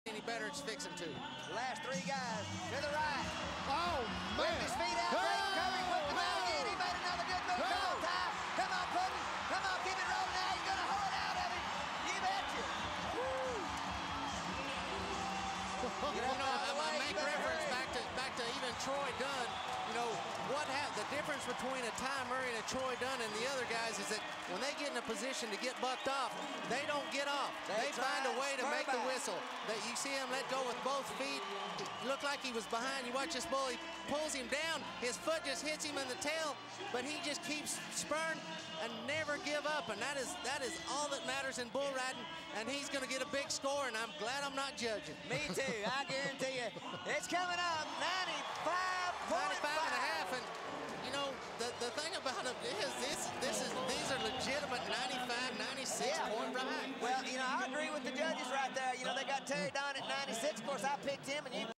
any better, it's fixing to. Last three guys to the right. Oh, man. Whipped his feet out, Clayton Curry whipped him out again. He made another good move. Come on, Ty. Come on, Puddin. Come on, keep it rolling now. He's going to hold it out of him. You betcha. I make reference back to even Troy Dunn. You know, the difference between a Ty Murray and a Troy Dunn and the other guys is that when they get in a position to get bucked off, they don't get off. They find a way to make the whistle. That you see him let go with both feet. It looked like he was behind. You watch this bull, he pulls him down. His foot just hits him in the tail, but he just keeps spurring and never give up. And that is all that matters in bull riding. And he's going to get a big score, and I'm glad I'm not judging. Me too. I guarantee you. It's coming up 95.5. 95.5, and you know the thing about it is these are legitimate 95, 96 point rides. Well, you know, I agree with the judges right there. You know, they got Terry Don at 96. Of course, I picked him, and you